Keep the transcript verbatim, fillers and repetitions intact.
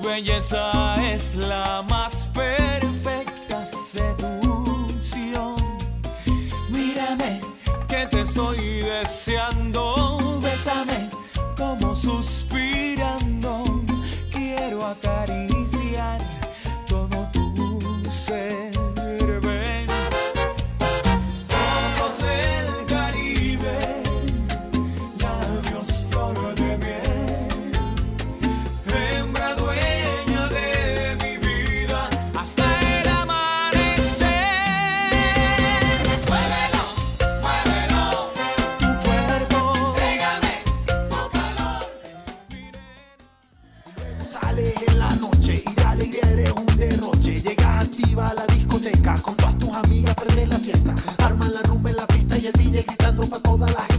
belleza es la más perfecta seducción. Mírame, que te estoy deseando. Bésame como suspirando. Quiero acariciar todo tu ser. Ven, ojos del Caribe, labios flor de miel, hembra dueña de mi vida hasta el amanecer. Muévelo, muévelo, tu cuerpo, pégame tu calor. Sales en la noche y la alegría eres un derroche. Llegas activa a la discoteca con todas tus amigas, prende la fiesta. Arman la rumba en la pista y el D J gritando pa' toda la gente.